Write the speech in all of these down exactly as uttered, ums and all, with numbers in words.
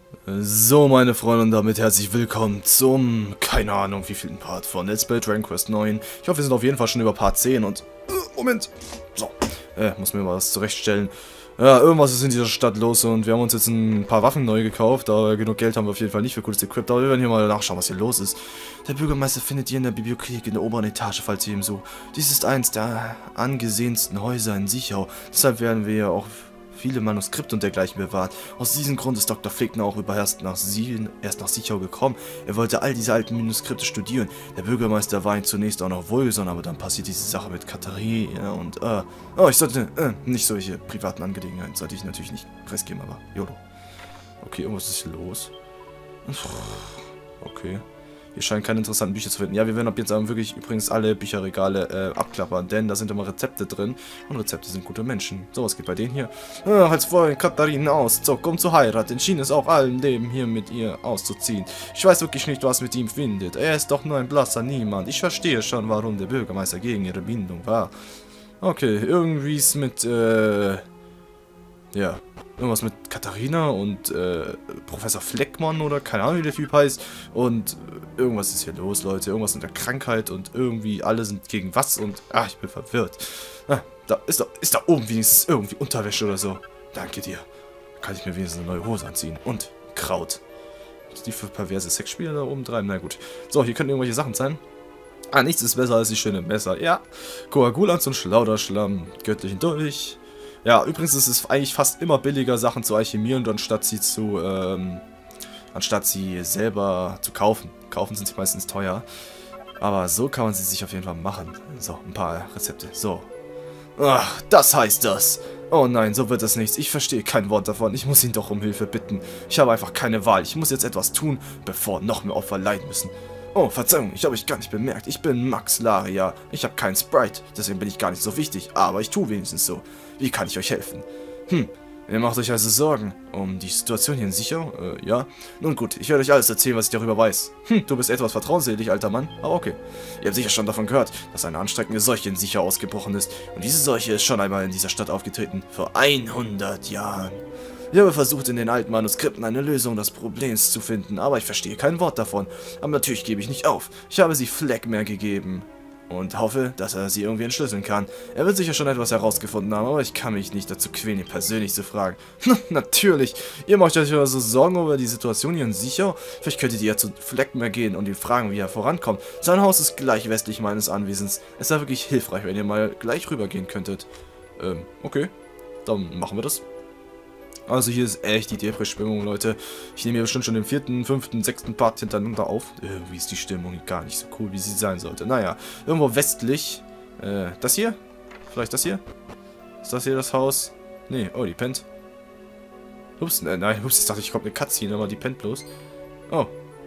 So, meine Freunde, und damit herzlich willkommen zum, keine Ahnung, wievielten Part von Let's Play Dragon Quest neun. Ich hoffe, wir sind auf jeden Fall schon über Part zehn und... Äh, Moment! So, äh, muss mir mal was zurechtstellen. Ja, irgendwas ist in dieser Stadt los und wir haben uns jetzt ein paar Waffen neu gekauft, aber genug Geld haben wir auf jeden Fall nicht für cooles Equip. Aber wir werden hier mal nachschauen, was hier los ist. Der Bürgermeister findet ihr in der Bibliothek in der oberen Etage, falls ihr ihm so. Dies ist eins der angesehensten Häuser in Sichau. Deshalb werden wir ja auch viele Manuskripte und dergleichen bewahrt. Aus diesem Grund ist Doktor Flegner auch übererst nach, Sie erst nach Sichau gekommen. Er wollte all diese alten Manuskripte studieren. Der Bürgermeister war ihm zunächst auch noch wohlgesonnen, aber dann passiert diese Sache mit Katharina und, äh, oh, ich sollte, äh, nicht solche privaten Angelegenheiten, sollte ich natürlich nicht preisgeben, aber, YOLO. Okay, irgendwas ist hier los. Okay. Hier scheinen keine interessanten Bücher zu finden. Ja, wir werden ab jetzt aber wirklich übrigens alle Bücherregale äh, abklappern, denn da sind immer Rezepte drin und Rezepte sind gute Menschen. So, was geht bei denen hier? Ah, als vorhin Katharina auszog, um zu heiraten, schien es auch allen Leben hier mit ihr auszuziehen. Ich weiß wirklich nicht, was mit ihm findet. Er ist doch nur ein blasser Niemand. Ich verstehe schon, warum der Bürgermeister gegen ihre Bindung war. Okay, irgendwie ist mit, äh... ja... Irgendwas mit Katharina und äh, Professor Fleckmann oder keine Ahnung, wie der Typ heißt. Und äh, irgendwas ist hier los, Leute. Irgendwas mit der Krankheit und irgendwie alle sind gegen was und... Ah, ich bin verwirrt. Ah, da ist da, ist da oben wenigstens irgendwie Unterwäsche oder so. Danke dir. Da kann ich mir wenigstens eine neue Hose anziehen. Und Kraut. Was die für perverse Sexspieler da oben treiben? Na gut. So, hier können irgendwelche Sachen sein. Ah, nichts ist besser als die schöne Messer. Ja. Koagulans und Schlauderschlamm. Göttlichen Dolch. Ja, übrigens ist es eigentlich fast immer billiger, Sachen zu alchemieren, anstatt sie zu, ähm, anstatt sie selber zu kaufen. Kaufen sind sie meistens teuer. Aber so kann man sie sich auf jeden Fall machen. So, ein paar Rezepte. So. Ach, das heißt das. Oh nein, so wird das nichts. Ich verstehe kein Wort davon. Ich muss ihn doch um Hilfe bitten. Ich habe einfach keine Wahl. Ich muss jetzt etwas tun, bevor noch mehr Opfer leiden müssen. Oh, Verzeihung, ich habe euch gar nicht bemerkt. Ich bin Max Laria. Ich habe keinen Sprite, deswegen bin ich gar nicht so wichtig, aber ich tue wenigstens so. Wie kann ich euch helfen? Hm, ihr macht euch also Sorgen um die Situation hier in Sichau? Äh, ja. Nun gut, ich werde euch alles erzählen, was ich darüber weiß. Hm, du bist etwas vertrauensselig, alter Mann, aber okay. Ihr habt sicher schon davon gehört, dass eine ansteckende Seuche in Sichau ausgebrochen ist. Und diese Seuche ist schon einmal in dieser Stadt aufgetreten. Vor hundert Jahren. Ich habe versucht, in den alten Manuskripten eine Lösung des Problems zu finden, aber ich verstehe kein Wort davon. Aber natürlich gebe ich nicht auf. Ich habe sie Fleckmer gegeben und hoffe, dass er sie irgendwie entschlüsseln kann. Er wird sicher schon etwas herausgefunden haben, aber ich kann mich nicht dazu quälen, ihn persönlich zu fragen. Natürlich, ihr macht euch also Sorgen über die Situation hier in Sichau. Vielleicht könntet ihr ja zu Fleckmer gehen und ihn fragen, wie er vorankommt. Sein Haus ist gleich westlich meines Anwesens. Es wäre wirklich hilfreich, wenn ihr mal gleich rübergehen könntet. Ähm, okay, dann machen wir das. Also hier ist echt die Depri-Stimmung, Leute. Ich nehme hier bestimmt schon den vierten, fünften, sechsten Part hintereinander auf. Irgendwie ist die Stimmung gar nicht so cool, wie sie sein sollte. Naja, irgendwo westlich. Äh, das hier? Vielleicht das hier? Ist das hier das Haus? Nee, oh, die pennt. Ups, äh, nein, ups, ich dachte, ich komme eine Cutscene, aber die pennt bloß. Oh.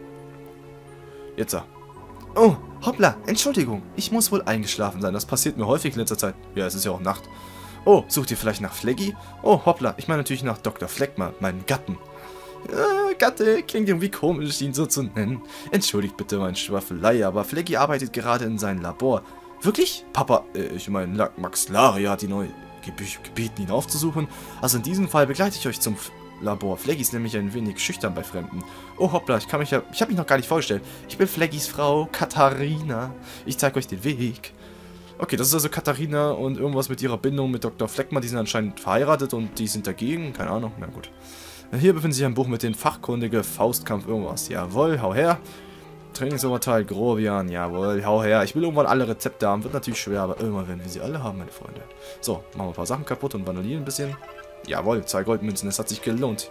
Jetzt da. Oh, hoppla, Entschuldigung. Ich muss wohl eingeschlafen sein. Das passiert mir häufig in letzter Zeit. Ja, es ist ja auch Nacht. Oh, sucht ihr vielleicht nach Fleggi? Oh, hoppla, ich meine natürlich nach Doktor Fleckmer, meinen Gatten. Äh, Gatte, klingt irgendwie komisch, ihn so zu nennen. Entschuldigt bitte meine Schwaffelei, aber Fleggi arbeitet gerade in seinem Labor. Wirklich? Papa, äh, ich meine, Max Laria hat ihn neu gebeten, ihn aufzusuchen. Also in diesem Fall begleite ich euch zum F Labor. Fleggi ist nämlich ein wenig schüchtern bei Fremden. Oh, hoppla, ich kann mich ja, ich habe mich noch gar nicht vorgestellt. Ich bin Fleggis Frau, Katharina. Ich zeige euch den Weg. Okay, das ist also Katharina und irgendwas mit ihrer Bindung mit Doktor Fleckmann. Die sind anscheinend verheiratet und die sind dagegen. Keine Ahnung, na gut. Hier befindet sich ein Buch mit den fachkundige Faustkampf irgendwas. Jawohl, hau her. Trainingsoberteil, Grovian, jawohl, hau her. Ich will irgendwann alle Rezepte haben. Wird natürlich schwer, aber irgendwann werden wir sie alle haben, meine Freunde. So, machen wir ein paar Sachen kaputt und vanillieren ein bisschen. Jawohl, zwei Goldmünzen, das hat sich gelohnt.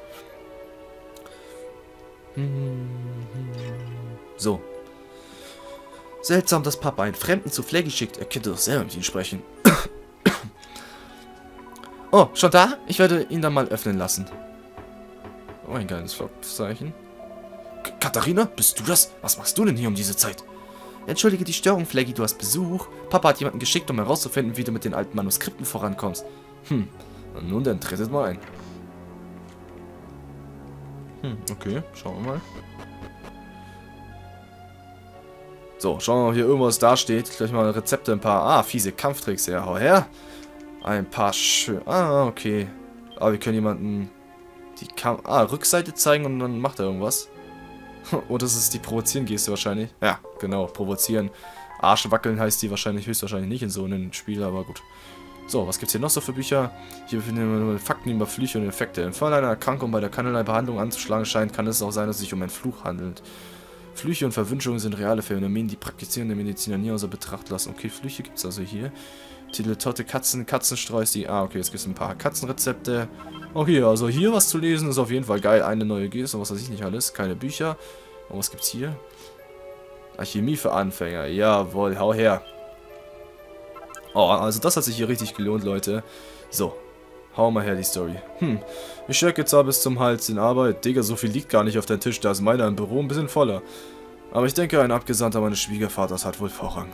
So. Seltsam, dass Papa einen Fremden zu Fleggi schickt. Er könnte doch selber mit ihm sprechen. Oh, schon da? Ich werde ihn dann mal öffnen lassen. Oh, ein geiles Zeichen. Katharina, bist du das? Was machst du denn hier um diese Zeit? Entschuldige die Störung, Fleggi, du hast Besuch. Papa hat jemanden geschickt, um herauszufinden, wie du mit den alten Manuskripten vorankommst. Hm, und nun dann tretet mal ein. Hm, okay, schauen wir mal. So, schauen wir mal, ob hier irgendwas da steht. Gleich mal Rezepte, ein paar. Ah, fiese Kampftricks, ja, hau her. Ein paar schön. Ah, okay. Aber wir können jemanden Die Kam Ah, Rückseite zeigen und dann macht er irgendwas. Oder das ist die Provozieren-Geste wahrscheinlich. Ja, genau, provozieren. Arsch wackeln heißt die wahrscheinlich, höchstwahrscheinlich nicht in so einem Spiel, aber gut. So, was gibt's hier noch so für Bücher? Hier finden wir Fakten über Flüche und Effekte. Im Fall einer Erkrankung bei der keinerlei Behandlung anzuschlagen scheint, kann es auch sein, dass es sich um einen Fluch handelt. Flüche und Verwünschungen sind reale Phänomene, die praktizierende Mediziner nie außer Betracht lassen. Okay, Flüche gibt's also hier. Titel Torte Katzen, Katzenstreus, die... Ah, okay, jetzt gibt es ein paar Katzenrezepte. Okay, also hier was zu lesen ist auf jeden Fall geil. Eine neue Geste, was weiß ich nicht alles. Keine Bücher. Und was gibt's hier? Alchemie für Anfänger. Jawohl, hau her. Oh, also das hat sich hier richtig gelohnt, Leute. So, hau mal her die Story. Hm, ich stecke zwar bis zum Hals in Arbeit. Digga, so viel liegt gar nicht auf dem Tisch. Da ist meiner im Büro ein bisschen voller. Aber ich denke, ein Abgesandter meines Schwiegervaters hat wohl Vorrang.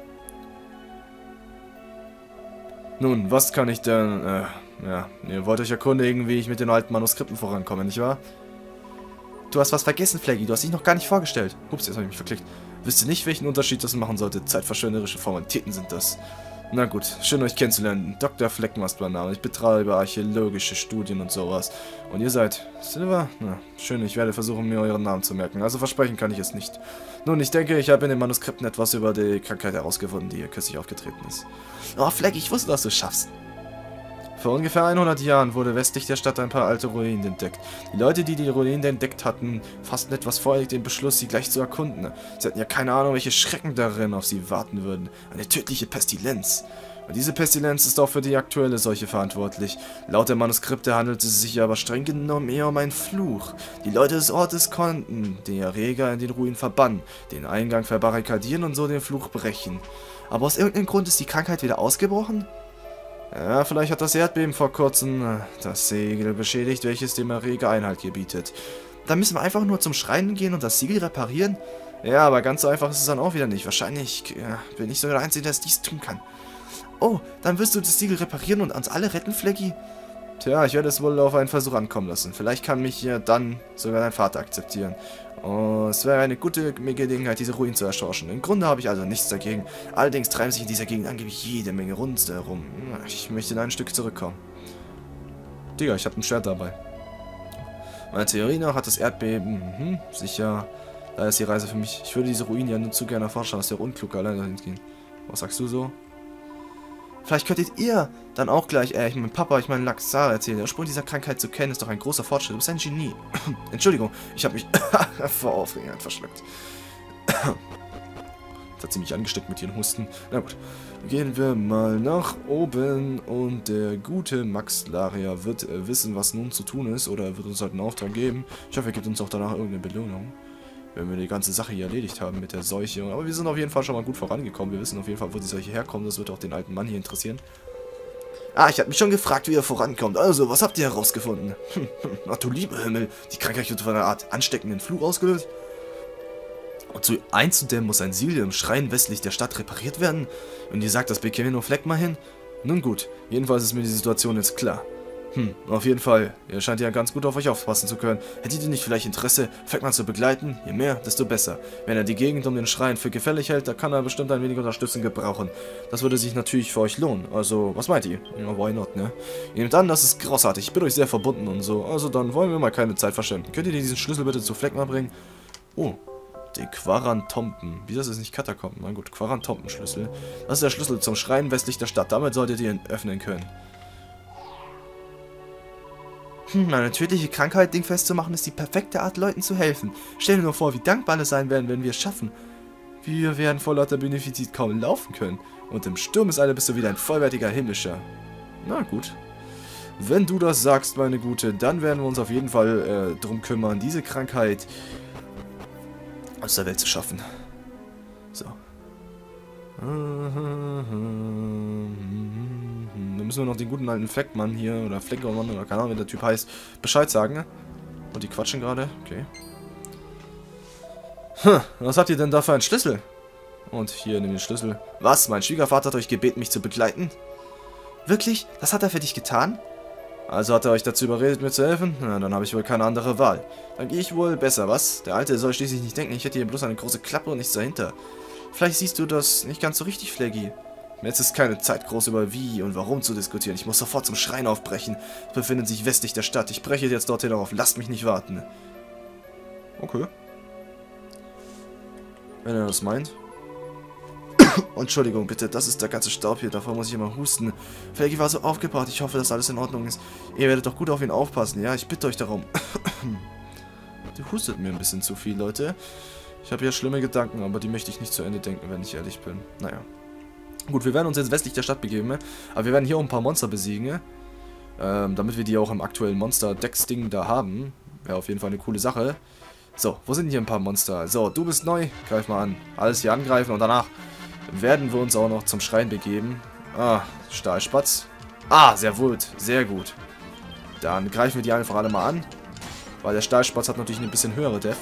Nun, was kann ich denn... Äh, ja, ihr wollt euch erkundigen, wie ich mit den alten Manuskripten vorankomme, nicht wahr? Du hast was vergessen, Flaggy. Du hast dich noch gar nicht vorgestellt. Ups, jetzt habe ich mich verklickt. Wisst ihr nicht, welchen Unterschied das machen sollte? Zeitverschwenderische Formalitäten sind das. Na gut, schön euch kennenzulernen. Doktor Flecken was mein Name. Ich betreibe archäologische Studien und sowas. Und ihr seid Silver? Na, schön, ich werde versuchen, mir euren Namen zu merken. Also versprechen kann ich es nicht. Nun, ich denke, ich habe in den Manuskripten etwas über die Krankheit herausgefunden, die hier kürzlich aufgetreten ist. Oh, Fleck, ich wusste, dass du es schaffst. Vor ungefähr hundert Jahren wurde westlich der Stadt ein paar alte Ruinen entdeckt. Die Leute, die die Ruinen entdeckt hatten, fassten etwas voreilig den Beschluss, sie gleich zu erkunden. Sie hatten ja keine Ahnung, welche Schrecken darin auf sie warten würden. Eine tödliche Pestilenz. Und diese Pestilenz ist auch für die aktuelle Seuche verantwortlich. Laut der Manuskripte handelte es sich aber streng genommen eher um einen Fluch. Die Leute des Ortes konnten den Erreger in den Ruinen verbannen, den Eingang verbarrikadieren und so den Fluch brechen. Aber aus irgendeinem Grund ist die Krankheit wieder ausgebrochen? Ja, vielleicht hat das Erdbeben vor kurzem das Segel beschädigt, welches dem Erreger Einhalt gebietet. Dann müssen wir einfach nur zum Schrein gehen und das Siegel reparieren? Ja, aber ganz so einfach ist es dann auch wieder nicht. Wahrscheinlich ja, bin ich sogar der Einzige, der es dies tun kann. Oh, dann wirst du das Siegel reparieren und uns alle retten, Flaggy? Tja, ich werde es wohl auf einen Versuch ankommen lassen. Vielleicht kann mich ja dann sogar dein Vater akzeptieren. Oh, es wäre eine gute Gelegenheit, diese Ruinen zu erforschen. Im Grunde habe ich also nichts dagegen. Allerdings treiben sich in dieser Gegend angeblich jede Menge Runde herum. Ich möchte in ein Stück zurückkommen. Digga, ich habe ein Schwert dabei. Meine Theorie nach hat das Erdbeben... Mhm, sicher. Da ist die Reise für mich. Ich würde diese Ruinen ja nur zu gerne erforschen. Das ist ja unklug, alleine dahin gehen. Was sagst du so? Vielleicht könntet ihr dann auch gleich, äh, ich mein Papa, ich meinen Laxar erzählen. Der Ursprung dieser Krankheit zu kennen, ist doch ein großer Fortschritt. Du bist ein Genie. Entschuldigung, ich habe mich vor Aufregung verschluckt. Jetzt hat sie mich angesteckt mit ihren Husten. Na gut, gehen wir mal nach oben und der gute Max Laria wird äh, wissen, was nun zu tun ist oder wird uns halt einen Auftrag geben. Ich hoffe, er gibt uns auch danach irgendeine Belohnung, wenn wir die ganze Sache hier erledigt haben mit der Seuche. Aber wir sind auf jeden Fall schon mal gut vorangekommen. Wir wissen auf jeden Fall, wo die Seuche herkommt. Das wird auch den alten Mann hier interessieren. Ah, ich habe mich schon gefragt, wie er vorankommt. Also, was habt ihr herausgefunden? Hm, hm, ach du liebe Himmel, die Krankheit wird von einer Art ansteckenden Fluch ausgelöst. Und zu einzudämmen muss ein Siegel im Schrein westlich der Stadt repariert werden. Und ihr sagt, das bekäme nur Fleck mal hin? Nun gut, jedenfalls ist mir die Situation jetzt klar. Hm, auf jeden Fall. Ihr scheint ja ganz gut auf euch aufpassen zu können. Hättet ihr nicht vielleicht Interesse, Fleckmann zu begleiten? Je mehr, desto besser. Wenn er die Gegend um den Schrein für gefährlich hält, da kann er bestimmt ein wenig Unterstützung gebrauchen. Das würde sich natürlich für euch lohnen. Also, was meint ihr? Ja, why not, ne? Ihr nehmt an, das ist großartig. Ich bin euch sehr verbunden und so. Also, dann wollen wir mal keine Zeit verschwenden. Könnt ihr diesen Schlüssel bitte zu Fleckmann bringen? Oh, den Quarantompen. Wieso ist es nicht Katakomben? Na gut, Quarantompen-Schlüssel. Das ist der Schlüssel zum Schrein westlich der Stadt. Damit solltet ihr ihn öffnen können. Hm, eine tödliche Krankheit dingfest zu machen, ist die perfekte Art, Leuten zu helfen. Stell dir nur vor, wie dankbar alle sein werden, wenn wir es schaffen. Wir werden vor lauter Benefizit kaum laufen können. Und im Sturm ist alle bist du wieder ein vollwertiger Himmlischer. Na gut. Wenn du das sagst, meine Gute, dann werden wir uns auf jeden Fall äh, drum kümmern, diese Krankheit aus der Welt zu schaffen. So. Dann müssen wir noch den guten alten Fleckmann hier, oder Fleckermann, oder keine Ahnung, wie der Typ heißt, Bescheid sagen. Und die quatschen gerade. Okay. Hm, was habt ihr denn da für einen Schlüssel? Und hier, nimm den Schlüssel. Was? Mein Schwiegervater hat euch gebeten, mich zu begleiten? Wirklich? Das hat er für dich getan? Also hat er euch dazu überredet, mir zu helfen? Na, dann habe ich wohl keine andere Wahl. Dann gehe ich wohl besser, was? Der Alte soll schließlich nicht denken, ich hätte hier bloß eine große Klappe und nichts dahinter. Vielleicht siehst du das nicht ganz so richtig, Flaggy. Jetzt ist keine Zeit, groß über wie und warum zu diskutieren. Ich muss sofort zum Schrein aufbrechen. Es befindet sich westlich der Stadt. Ich breche jetzt dorthin auf. Lasst mich nicht warten. Okay. Wenn er das meint. Entschuldigung, bitte, das ist der ganze Staub hier, davor muss ich immer husten. Felgi war so aufgebracht, ich hoffe, dass alles in Ordnung ist. Ihr werdet doch gut auf ihn aufpassen, ja? Ich bitte euch darum. Die hustet mir ein bisschen zu viel, Leute. Ich habe ja schlimme Gedanken, aber die möchte ich nicht zu Ende denken, wenn ich ehrlich bin. Naja. Gut, wir werden uns jetzt westlich der Stadt begeben, aber wir werden hier auch ein paar Monster besiegen. Ähm, damit wir die auch im aktuellen Monster-Decks-Ding da haben. Wäre auf jeden Fall eine coole Sache. So, wo sind hier ein paar Monster? So, du bist neu, greif mal an. Alles hier angreifen und danach werden wir uns auch noch zum Schrein begeben. Ah, Stahlspatz. Ah, sehr gut, sehr gut. Dann greifen wir die einfach alle mal an. Weil der Stahlspatz hat natürlich eine bisschen höhere Def.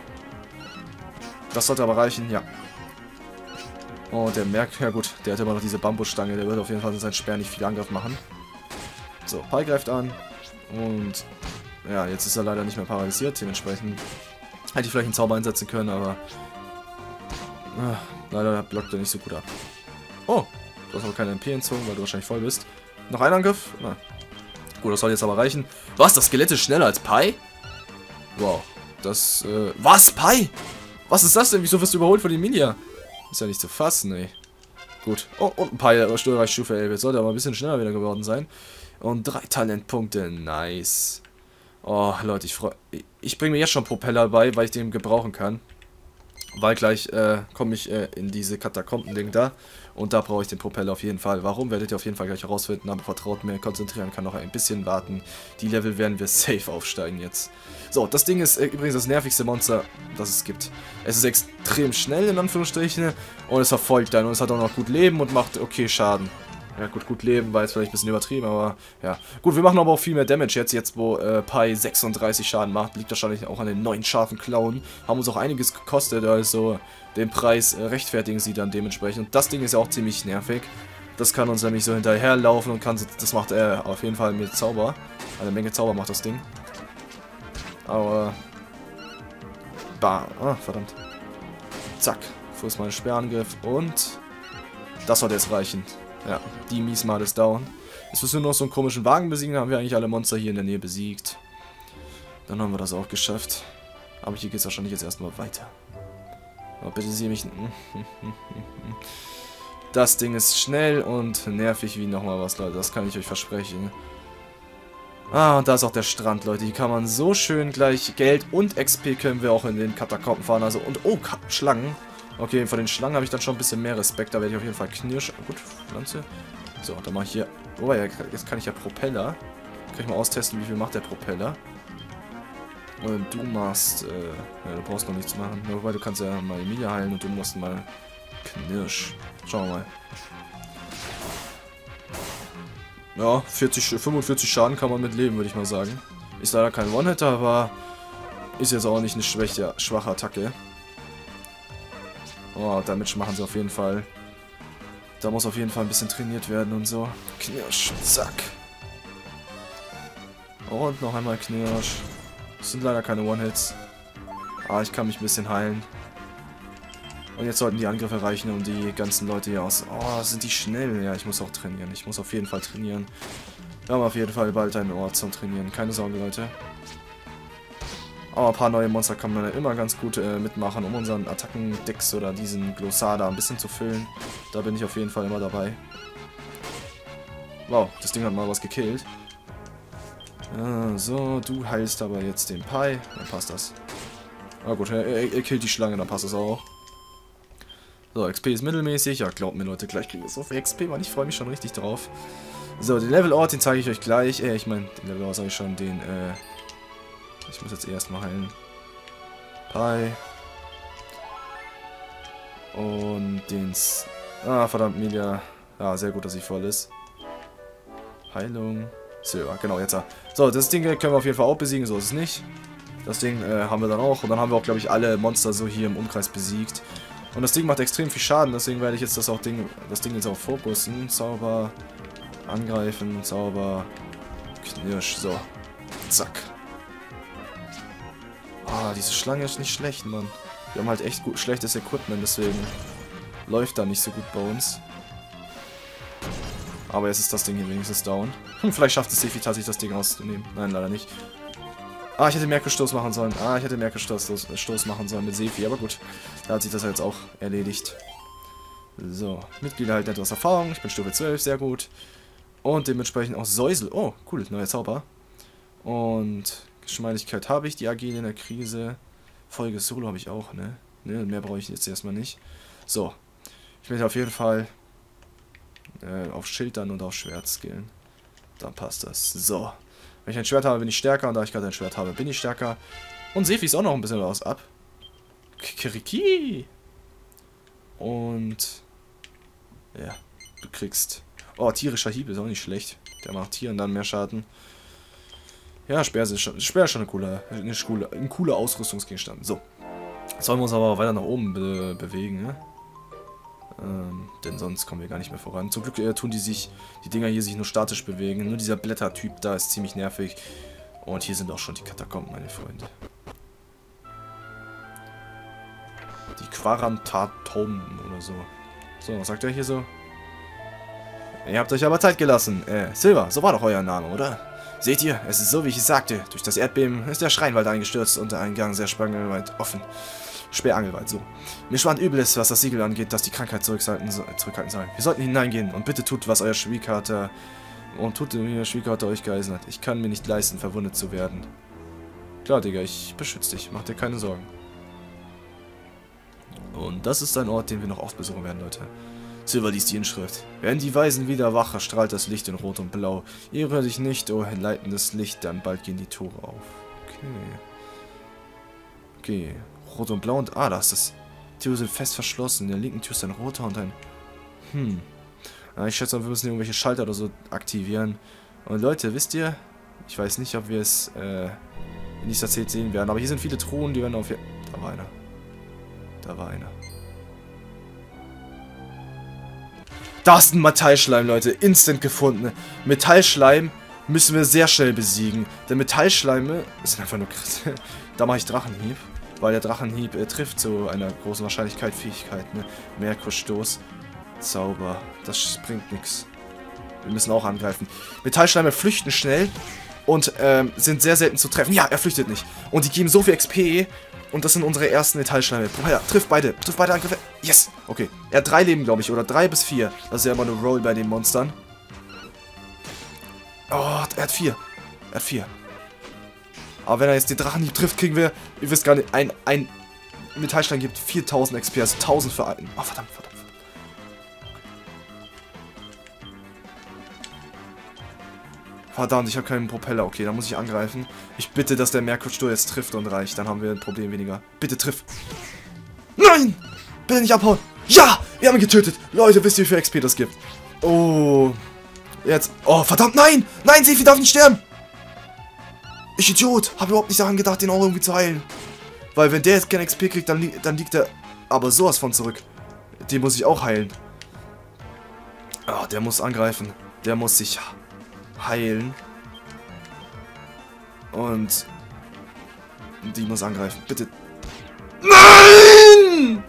Das sollte aber reichen, ja. Oh, der merkt, ja gut, der hat immer noch diese Bambusstange. Der wird auf jeden Fall mit seinem Speer nicht viel Angriff machen. So, Pi greift an. Und ja, jetzt ist er leider nicht mehr paralysiert. Dementsprechend hätte ich vielleicht einen Zauber einsetzen können, aber ah, leider blockt er nicht so gut ab. Oh, du hast aber keine M P entzogen, weil du wahrscheinlich voll bist. Noch ein Angriff? Na. Gut, das soll jetzt aber reichen. Was? Das Skelett ist schneller als Pi? Wow. Das, äh... Was? Pi? Was ist das denn? Wieso wirst du überholt von den Minia? Ist ja nicht zu fassen, ey. Gut. Oh, und ein Pi, Störreich Stufe elf. Jetzt sollte aber ein bisschen schneller wieder geworden sein. Und drei Talentpunkte. Nice. Oh, Leute, ich freue... Ich bringe mir jetzt schon Propeller bei, weil ich den gebrauchen kann. Weil gleich äh, komme ich äh, in diese Katakomben-Ding da. Und da brauche ich den Propeller auf jeden Fall. Warum, werdet ihr auf jeden Fall gleich herausfinden. Aber vertraut mir, konzentrieren kann noch ein bisschen warten. Die Level werden wir safe aufsteigen jetzt. So, das Ding ist äh, übrigens das nervigste Monster, das es gibt. Es ist extrem schnell, in Anführungsstrichen. Und es verfolgt dann. Und es hat auch noch gut Leben und macht okay Schaden. Ja gut, gut leben war jetzt vielleicht ein bisschen übertrieben, aber ja. Gut, wir machen aber auch viel mehr Damage jetzt, jetzt wo äh, Pi sechsunddreißig Schaden macht. Liegt wahrscheinlich auch an den neuen scharfen Klauen. Haben uns auch einiges gekostet, also den Preis äh, rechtfertigen sie dann dementsprechend. Und das Ding ist ja auch ziemlich nervig. Das kann uns nämlich so hinterherlaufen und kann, das macht er auf jeden Fall mit Zauber. Eine Menge Zauber macht das Ding. Aber... Bah, ah, verdammt. Zack, wo ist mein Sperrangriff und... Das sollte jetzt reichen. Ja, die Miesmal ist down. Jetzt müssen wir noch so einen komischen Wagen besiegen, dann haben wir eigentlich alle Monster hier in der Nähe besiegt. Dann haben wir das auch geschafft. Aber hier geht es wahrscheinlich jetzt erstmal weiter. Aber bitte sieh mich... Das Ding ist schnell und nervig wie nochmal was, Leute. Das kann ich euch versprechen. Ah, und da ist auch der Strand, Leute. Hier kann man so schön gleich Geld und X P können wir auch in den Katakomben fahren. Also, und, oh, Schlangen. Okay, von den Schlangen habe ich dann schon ein bisschen mehr Respekt. Da werde ich auf jeden Fall Knirsch... Gut, Pflanze. So, dann mache ich hier... Oh ja, jetzt kann ich ja Propeller. Kann ich mal austesten, wie viel macht der Propeller. Und du machst... Äh, ja, du brauchst noch nichts machen. Ja, wobei, du kannst ja mal Emilia heilen und du musst mal Knirsch. Schauen wir mal. Ja, vierzig, fünfundvierzig Schaden kann man mit leben, würde ich mal sagen. Ist leider kein One-Hitter, aber ist jetzt auch nicht eine schwäche, schwache Attacke. Oh, Damage machen sie auf jeden Fall. Da muss auf jeden Fall ein bisschen trainiert werden und so. Knirsch, zack. Und noch einmal Knirsch. Das sind leider keine One-Hits. Ah, ich kann mich ein bisschen heilen. Und jetzt sollten die Angriffe reichen, um die ganzen Leute hier aus... Oh, sind die schnell. Ja, ich muss auch trainieren. Ich muss auf jeden Fall trainieren. Wir haben auf jeden Fall bald einen Ort zum Trainieren. Keine Sorge, Leute. Aber ein paar neue Monster kann man ja immer ganz gut äh, mitmachen, um unseren Attackendex oder diesen Glossada ein bisschen zu füllen. Da bin ich auf jeden Fall immer dabei. Wow, das Ding hat mal was gekillt. Ah, so, du heilst aber jetzt den Pi. Dann passt das. Ah gut, er, er, er killt die Schlange, dann passt das auch. So, X P ist mittelmäßig. Ja, glaubt mir, Leute, gleich kriegen wir so viel X P, Mann. Ich freue mich schon richtig drauf. So, den Levelort, den zeige ich euch gleich. Äh, ich meine, den Levelort sage ich schon, den, äh... Ich muss jetzt erstmal heilen. Pi. Und den... S ah, verdammt, Melia. Ja, sehr gut, dass sie voll ist. Heilung. Silber, genau, jetzt. So, das Ding können wir auf jeden Fall auch besiegen, so ist es nicht. Das Ding äh, haben wir dann auch. Und dann haben wir auch, glaube ich, alle Monster so hier im Umkreis besiegt. Und das Ding macht extrem viel Schaden, deswegen werde ich jetzt das, auch Ding, das Ding jetzt auch fokussen. Zauber. Angreifen, Zauber. Knirsch, so. Zack. Ah, diese Schlange ist nicht schlecht, Mann. Wir haben halt echt gut, schlechtes Equipment, deswegen läuft da nicht so gut bei uns. Aber jetzt ist das Ding hier wenigstens down. Hm, vielleicht schafft es Seifi tatsächlich, das Ding rauszunehmen. Nein, leider nicht. Ah, ich hätte Merkelstoß machen sollen. Ah, ich hätte Merkelstoß Stoß machen sollen mit Seifi. Aber gut, da hat sich das jetzt auch erledigt. So, Mitglieder halten etwas Erfahrung. Ich bin Stufe zwölf, sehr gut. Und dementsprechend auch Säusel. Oh, cool, neuer Zauber. Und Geschmeidigkeit habe ich, die Agil in der Krise. Folge Solo habe ich auch, ne? Ne, mehr brauche ich jetzt erstmal nicht. So, ich möchte auf jeden Fall äh, auf Schild dann und auf Schwert skillen. Dann passt das. So, wenn ich ein Schwert habe, bin ich stärker. Und da ich gerade ein Schwert habe, bin ich stärker. Und Seifi ist auch noch ein bisschen was ab. Kiriki! Und ja, du kriegst... Oh, tierischer Hieb ist auch nicht schlecht. Der macht Tieren dann mehr Schaden. Ja, Speer ist schon, Speer ist schon eine coole, eine coole, ein cooler Ausrüstungsgegenstand. So. Jetzt sollen wir uns aber weiter nach oben be bewegen, ne? Ähm, denn sonst kommen wir gar nicht mehr voran. Zum Glück äh, tun die sich, die Dinger hier sich nur statisch bewegen. Nur dieser Blättertyp da ist ziemlich nervig. Und hier sind auch schon die Katakomben, meine Freunde. Die Quarantatomen oder so. So, was sagt er hier so? Ihr habt euch aber Zeit gelassen. Äh, Silver, so war doch euer Name, oder? Seht ihr, es ist so, wie ich es sagte. Durch das Erdbeben ist der Schreinwald eingestürzt und der Eingang sehr spangelweit offen. Sperrangelweit, so. Mir schwand Übles, was das Siegel angeht, das die Krankheit zurückhalten, zurückhalten soll. Wir sollten hineingehen und bitte tut, was euer Schwiegervater und tut, wie euer Schwiegervater euch geheißen hat. Ich kann mir nicht leisten, verwundet zu werden. Klar, Digga, ich beschütze dich. Mach dir keine Sorgen. Und das ist ein Ort, den wir noch oft besuchen werden, Leute. Silver liest die Inschrift. Werden die Weisen wieder wach, strahlt das Licht in Rot und Blau. Irre dich nicht, oh leitendes Licht, dann bald gehen die Tore auf. Okay. Okay. Rot und Blau und... Ah, da ist das. Die Türen sind fest verschlossen. In der linken Tür ist ein roter und ein... Hm. Ja, ich schätze mal, wir müssen irgendwelche Schalter oder so aktivieren. Und Leute, wisst ihr... Ich weiß nicht, ob wir es äh, in dieser Szene sehen werden. Aber hier sind viele Thronen, die werden auf... Da war einer. Da war einer. Da ist ein Metallschleim, Leute. Instant gefunden. Metallschleim müssen wir sehr schnell besiegen. Denn Metallschleime sind einfach nur krass. Da mache ich Drachenhieb. Weil der Drachenhieb äh, trifft zu einer großen Wahrscheinlichkeit Fähigkeit. Ne? Merkurstoß. Zauber. Das bringt nichts. Wir müssen auch angreifen. Metallschleime flüchten schnell. Und ähm, sind sehr selten zu treffen. Ja, er flüchtet nicht. Und die geben so viel X P. Und das sind unsere ersten Metallschleime. Propeller, trifft beide. Trifft beide Angriffe. Yes. Okay. Er hat drei Leben, glaube ich. Oder drei bis vier. Das ist ja immer eine Roll bei den Monstern. Oh, er hat vier. Er hat vier. Aber wenn er jetzt den Drachenhieb trifft, kriegen wir... Ihr wisst gar nicht, ein, ein Metallstein gibt viertausend X P. Also tausend für einen. Oh, verdammt, verdammt. Verdammt, ich habe keinen Propeller. Okay, da muss ich angreifen. Ich bitte, dass der Merkurstor jetzt trifft und reicht. Dann haben wir ein Problem weniger. Bitte triff. Nein! Bitte nicht abhauen. Ja! Wir haben ihn getötet. Leute, wisst ihr, wie viel X P das gibt? Oh. Jetzt. Oh, verdammt, nein! Nein, Seifi darf nicht sterben! Ich Idiot. Habe überhaupt nicht daran gedacht, den auch irgendwie zu heilen. Weil wenn der jetzt kein X P kriegt, dann, li dann liegt er aber sowas von zurück. Den muss ich auch heilen. Oh, der muss angreifen. Der muss sich... heilen. Und die muss angreifen. Bitte. Nein!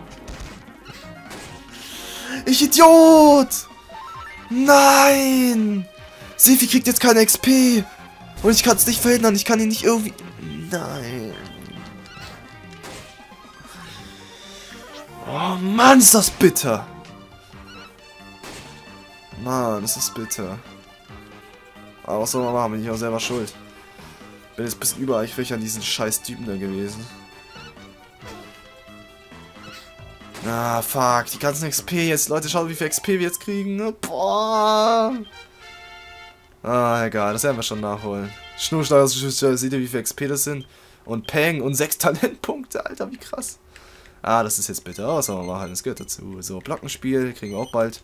Ich Idiot! Nein! Seifi kriegt jetzt keine X P. Und ich kann es nicht verhindern. Ich kann ihn nicht irgendwie... Nein. Oh Mann, ist das bitter. Mann, ist das bitter. Aber was soll man machen? Bin ich auch selber schuld. Bin jetzt bis übereifrig an diesen scheiß Typen da gewesen. Ah, fuck. Die ganzen X P jetzt. Leute, schaut, wie viel X P wir jetzt kriegen. Boah. Ah, egal. Das werden wir schon nachholen. Schnurstrahler, seht ihr, wie viel X P das sind? Und Peng und sechs Talentpunkte. Alter, wie krass. Ah, das ist jetzt bitter. Oh, was soll man machen? Das gehört dazu. So, Glockenspiel. Kriegen wir auch bald.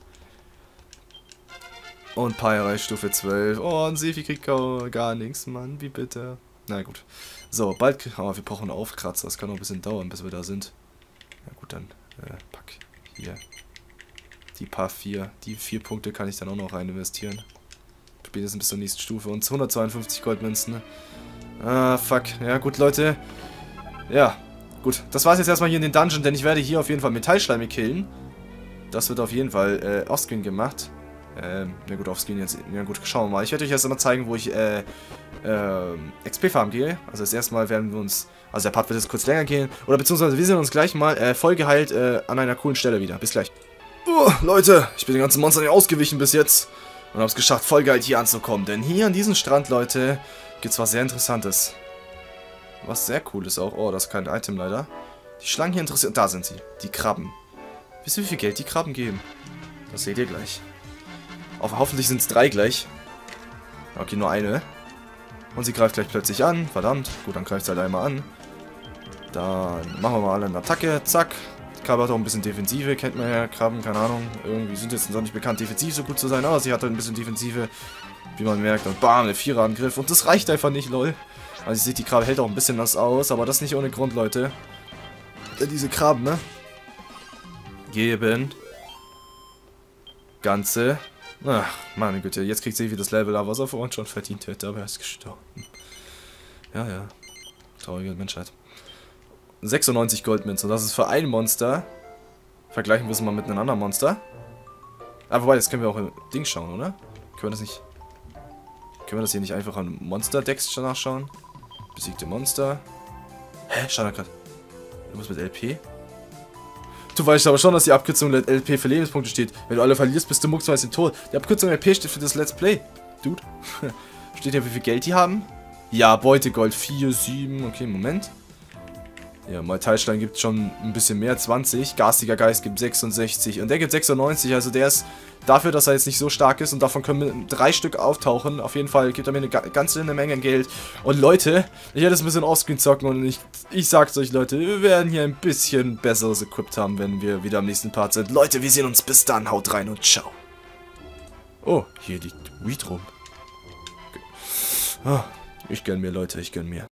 Und Pyre Stufe zwölf. Oh, und Seifi kriegt gar nichts, Mann. Wie bitte. Na gut. So, bald... Oh, wir brauchen einen Aufkratzer. Das kann noch ein bisschen dauern, bis wir da sind. Ja gut, dann äh, pack hier. Die paar vier. Die vier Punkte kann ich dann auch noch rein investieren. Spätestens bis zur nächsten Stufe. Und hundertzweiundfünfzig Goldmünzen. Ah, fuck. Ja gut, Leute. Ja, gut. Das war's jetzt erstmal hier in den Dungeon, denn ich werde hier auf jeden Fall Metallschleime killen. Das wird auf jeden Fall äh, offscreen gemacht. Ähm, na gut, aufs Gehen jetzt. Ja gut, schauen wir mal. Ich werde euch erst mal zeigen, wo ich, äh, äh, X P farmen gehe. Also das erste Mal werden wir uns, also der Part wird jetzt kurz länger gehen. Oder beziehungsweise wir sehen uns gleich mal, äh, vollgeheilt, äh, an einer coolen Stelle wieder. Bis gleich. Oh, Leute, ich bin den ganzen Monstern nicht ausgewichen bis jetzt. Und hab's geschafft, vollgeheilt hier anzukommen. Denn hier an diesem Strand, Leute, gibt's was sehr Interessantes. Was sehr cool ist auch. Oh, das ist kein Item leider. Die Schlangen hier interessieren. Da sind sie. Die Krabben. Wisst ihr, wie viel Geld die Krabben geben? Das seht ihr gleich. Auf, hoffentlich sind es drei gleich. Okay, nur eine. Und sie greift gleich plötzlich an. Verdammt. Gut, dann greift sie halt einmal an. Dann machen wir mal alle eine Attacke. Zack. Die Krabbe hat auch ein bisschen Defensive. Kennt man ja, Krabben, keine Ahnung. Irgendwie sind jetzt noch nicht bekannt, defensiv so gut zu sein. Aber sie hat halt ein bisschen Defensive. Wie man merkt. Und bam, eine Vierer-Angriff. Und das reicht einfach nicht, lol. Also ihr seht, die Krabbe hält auch ein bisschen was aus. Aber das nicht ohne Grund, Leute. Diese Krabben, ne? Geben. Ganze. Ach, meine Güte. Jetzt kriegt sie wie das Level ab, was er vorhin schon verdient hätte. Aber er ist gestorben. Ja, ja. Traurige Menschheit. sechsundneunzig Goldmünzen. Das ist für ein Monster. Vergleichen wir es mal mit einem anderen Monster. Ah, wobei, das können wir auch im Ding schauen, oder? Können wir das nicht... Können wir das hier nicht einfach an Monster-Decks nachschauen? Besiegte Monster. Hä? Stand da gerade... Was mit L P? Du weißt aber schon, dass die Abkürzung L P für Lebenspunkte steht. Wenn du alle verlierst, bist du mucksweise tot. Die Abkürzung L P steht für das Let's Play. Dude. Steht ja, wie viel Geld die haben? Ja, Beutegold vier, sieben. Okay, Moment. Ja, Metallstein gibt schon ein bisschen mehr, zwanzig. Garstiger Geist gibt sechsundsechzig. Und der gibt sechsundneunzig. Also der ist dafür, dass er jetzt nicht so stark ist. Und davon können wir drei Stück auftauchen. Auf jeden Fall gibt er mir eine ganze Menge Geld. Und Leute, ich werde es ein bisschen offscreen zocken. Und ich, ich sag's euch, Leute, wir werden hier ein bisschen besseres Equipped haben, wenn wir wieder am nächsten Part sind. Leute, wir sehen uns bis dann. Haut rein und ciao. Oh, hier liegt Weed rum. Okay. Oh, ich gönn mir, Leute, ich gönn mir.